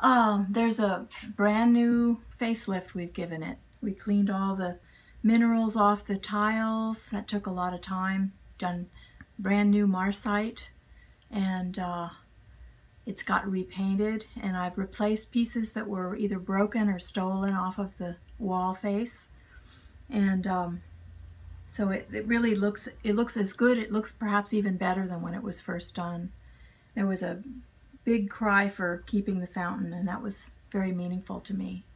There's a brand new facelift we've given it. We cleaned all the minerals off the tiles. That took a lot of time. Done brand new marcite, and it's got repainted, and I've replaced pieces that were either broken or stolen off of the wall face. And so it really looks as good. It looks perhaps even better than when it was first done. There was a big cry for keeping the fountain, and that was very meaningful to me.